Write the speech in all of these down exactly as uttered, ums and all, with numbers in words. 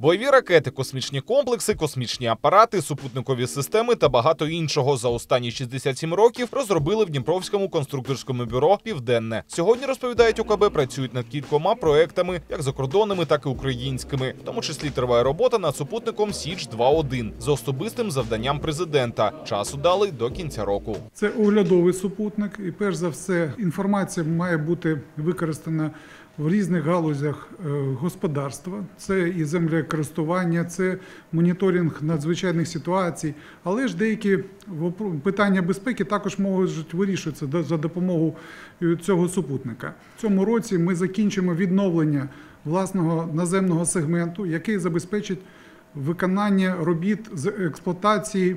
Бойові ракети, космічні комплекси, космічні апарати, супутникові системи та багато іншого за останні шістдесят сім років розробили в Дніпровському конструкторському бюро «Південне». Сьогодні, розповідають УКБ, працюють над кількома проектами, як закордонними, так і українськими. В тому числі триває робота над супутником Січ два один за особистим завданням президента. Часу дали до кінця року. Це оглядовий супутник і, перш за все, інформація має бути використана в різних галузях господарства. Це і землекористування, це моніторинг надзвичайних ситуацій, але ж деякі питання безпеки також можуть вирішуватися за допомогою цього супутника. В цьому році ми закінчимо відновлення власного наземного сегменту, який забезпечить виконання робіт з експлуатації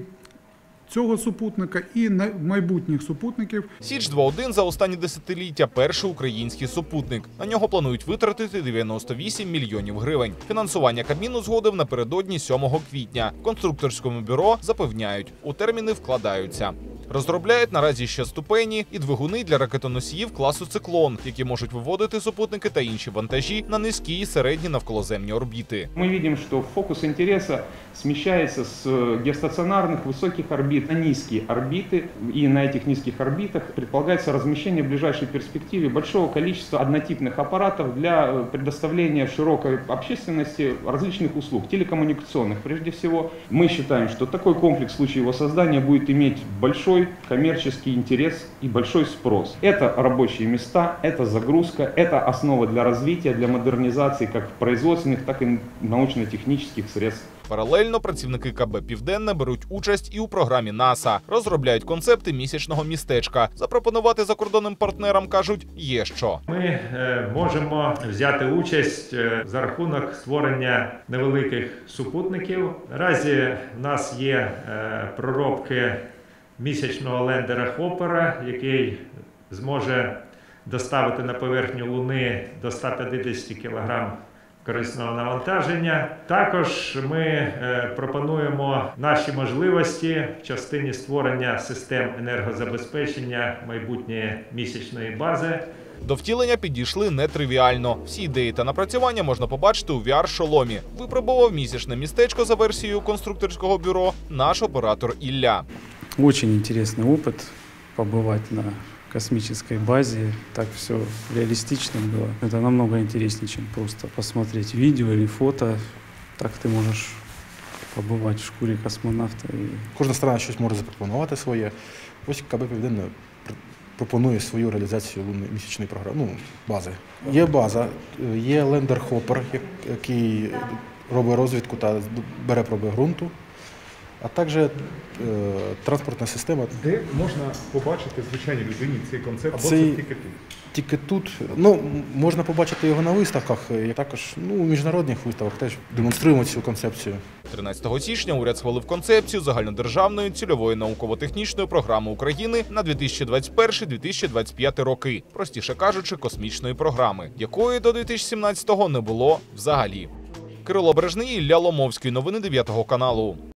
цього супутника і майбутніх супутників. Січ два один за останні десятиліття – перший український супутник. На нього планують витратити дев'яносто вісім мільйонів гривень. Фінансування Кабмін узгодив напередодні сьомого квітня. В конструкторському бюро запевняють, у терміни вкладаються. Розробляють наразі ще ступені і двигуни для ракетоносіїв класу «Циклон», які можуть виводити супутники та інші вантажі на низькі і середні навколоземні орбіти. Ми бачимо, що фокус інтересу сміщається з геостаціонарних високих орбит на низькі орбіти, і на цих низьких орбитах предполагается розміщення в ближайшей перспективі большого количества однотипних апаратів для предоставления широкой общественности различных услуг, телекоммуникационных прежде всего. Мы считаем, что такой комплекс в случае его создания будет иметь большой коммерческий интерес и большой спрос. Это рабочие места, это загрузка, это основа для развития, для модернизации как производственных, так и научно-технических средств. Паралельно працівники КБ «Південне» беруть участь і у програмі НАСА. Розробляють концепти місячного містечка. Запропонувати закордонним партнерам, кажуть, є що. Ми е, можемо взяти участь е, за рахунок створення невеликих супутників. Наразі в нас є е, проробки місячного лендера Хоппера, який зможе доставити на поверхню Луни до ста п'ятдесят кілограм корисного навантаження. Також ми е, пропонуємо наші можливості в частині створення систем енергозабезпечення майбутньої місячної бази. До втілення підійшли нетривіально. Всі ідеї та напрацювання можна побачити у ві ар-шоломі. Випробував місячне містечко за версією конструкторського бюро наш оператор Ілля. Очень интересный опыт побывать на космической базе. Так все реалистично было. Это намного интереснее, чем просто посмотреть видео или фото. Так ты можешь побывать в шкурі космонавта. Кожна сторона щось може запропонувати своє. Ось КБ «Південне» пропонує свою реалізацію місячної програми, ну, бази. Є база, є лендер Хоппер, який робить розвідку та бере проби ґрунту. А також е, транспортна система. Де можна побачити звичайній людині цей концепт? Або Цей, це тільки тут? Тільки тут. Ну, можна побачити його на виставках, і також ну, у міжнародних виставках теж демонструємо цю концепцію. тринадцятого січня уряд схвалив концепцію загальнодержавної цільової науково-технічної програми України на дві тисячі двадцять перший - дві тисячі двадцять п'ятий роки. Простіше кажучи, космічної програми, якої до дві тисячі сімнадцятого не було взагалі. Кирило Бережний, Ілля Ломовський. Новини дев'ятого каналу.